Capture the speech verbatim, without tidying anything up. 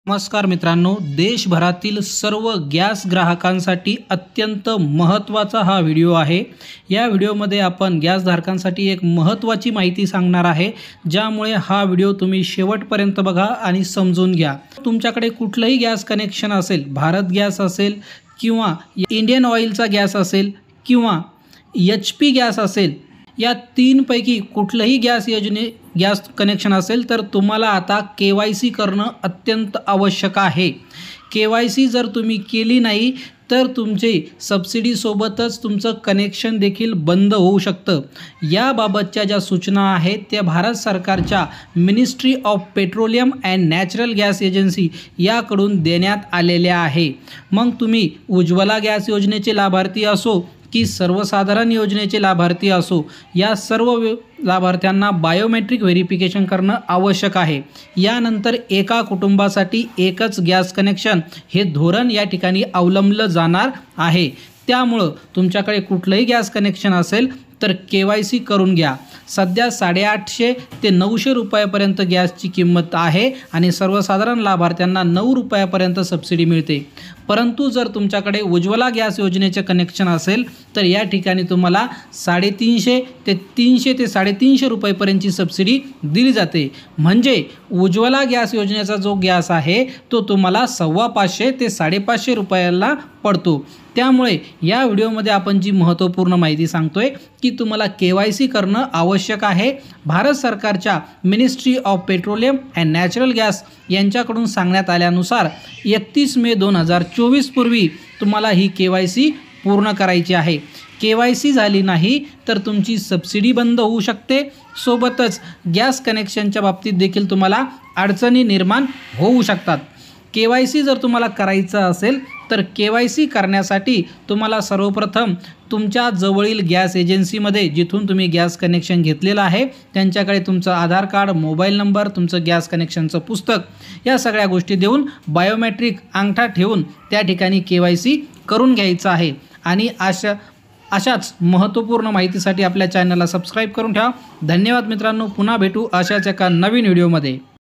नमस्कार मित्रांनो, देशभरातील सर्व गॅस ग्राहकांसाठी अत्यंत महत्त्वाचा हा व्हिडिओ आहे। या व्हिडिओमध्ये आपण गॅस धारकांसाठी एक महत्त्वाची माहिती सांगणार आहे, ज्यामुळे हा व्हिडिओ तुम्ही शेवटपर्यंत बघा आणि समजून घ्या। तुमच्याकडे कुठलंही गॅस कनेक्शन असेल, भारत गॅस असेल किंवा इंडियन ऑइलचा गॅस असेल किंवा एच पी गॅस असेल, या तीनपैकी कुठलंही गॅस योजने गॅस कनेक्शन असेल तर तुम्हाला आता के वाय सी करणं अत्यंत आवश्यक आहे। के वाय सी जर तुम्ही केली नाही तर तुमचे सबसिडीसोबतच तुमचं कनेक्शन देखील बंद होऊ शकतं। याबाबतच्या ज्या सूचना आहेत त्या भारत सरकारच्या ministry of petroleum and natural gas agency याकडून देण्यात आलेल्या आहे। मग तुम्ही उज्ज्वला गॅस योजनेचे लाभार्थी असो की सर्वसाधारण योजनेचे लाभार्थी असो, या सर्व लाभार्थ्यांना बायोमेट्रिक व्हेरिफिकेशन करणं आवश्यक आहे। यानंतर एका कुटुंबासाठी एकच गॅस कनेक्शन हे धोरण या ठिकाणी अवलंबलं जाणार आहे। त्यामुळं तुमच्याकडे कुठलंही गॅस कनेक्शन असेल तर के वाय सी करून घ्या। सध्या साडेआठशे ते नऊशे रुपयापर्यंत गॅसची किंमत आहे आणि सर्वसाधारण लाभार्थ्यांना नऊ रुपयापर्यंत सबसिडी मिळते। परंतु जर तुमच्याकडे उज्ज्वला गॅस योजनेचे कनेक्शन असेल तर या ठिकाणी तुम्हाला साडेतीनशे ते तीनशे ते साडेतीनशे रुपयेपर्यंतची सबसिडी दिली जाते। म्हणजे उज्ज्वला गॅस योजनेचा जो गॅस आहे तो तुम्हाला सव्वा पाचशे ते साडेपाचशे रुपयाला पडतो। त्यामुळे या व्हिडिओमध्ये आपण जी महत्त्वपूर्ण माहिती सांगतोय की तुम्हाला के वाय सी करणं आवश्यक आहे। भारत सरकारच्या ministry of petroleum and natural gas यांच्याकडून सांगण्यात आल्यानुसार एकतीस मे दोन हजार चोवीस पूर्वी तुम्हाला ही के वाय सी पूर्ण करायची आहे। के वाय सी झाली नाही तर तुमची सबसिडी बंद होऊ शकते, सोबतच गॅस कनेक्शनच्या बाबतीत देखील तुम्हाला अडचणी निर्माण होऊ शकतात। के वाय सी जर तुम्हाला करायचं असेल तर के वाय सी करण्यासाठी तुम्हाला सर्वप्रथम तुमच्या जवळील गॅस एजन्सीमध्ये जिथून तुम्ही गॅस कनेक्शन घेतलेलं आहे त्यांच्याकडे तुमचं आधार कार्ड, मोबाईल नंबर, तुमचं गॅस कनेक्शनचं पुस्तक या सगळ्या गोष्टी देऊन बायोमेट्रिक अंगठा ठेवून त्या ठिकाणी के वाय सी करून घ्यायचं आहे। आणि अशा अशाच महत्त्वपूर्ण माहितीसाठी आपल्या चॅनलला सबस्क्राईब करून ठेवा। धन्यवाद मित्रांनो, पुन्हा भेटू अशाच एका नवीन व्हिडिओमध्ये।